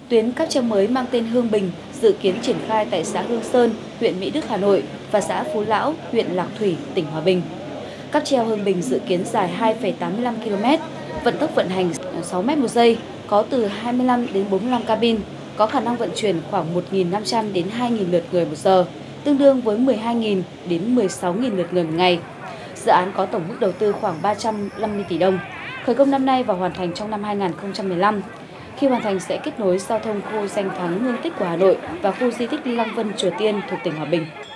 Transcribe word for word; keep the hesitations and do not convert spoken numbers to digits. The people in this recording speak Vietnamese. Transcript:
Tuyến cáp treo mới mang tên Hương Bình dự kiến triển khai tại xã Hương Sơn, huyện Mỹ Đức, Hà Nội và xã Phú Lão, huyện Lạc Thủy, tỉnh Hòa Bình. Cáp treo Hương Bình dự kiến dài hai phẩy tám mươi lăm ki lô mét, vận tốc vận hành sáu mét một giây, có từ hai mươi lăm đến bốn mươi lăm cabin, có khả năng vận chuyển khoảng một nghìn năm trăm đến hai nghìn lượt người một giờ, tương đương với mười hai nghìn đến mười sáu nghìn lượt người một ngày. Dự án có tổng mức đầu tư khoảng ba trăm năm mươi tỷ đồng, khởi công năm nay và hoàn thành trong năm hai nghìn không trăm mười lăm. Khi hoàn thành sẽ kết nối giao thông khu danh thắng Hương Tích của Hà Nội và khu di tích Lăng Vân Chùa Tiên thuộc tỉnh Hòa Bình.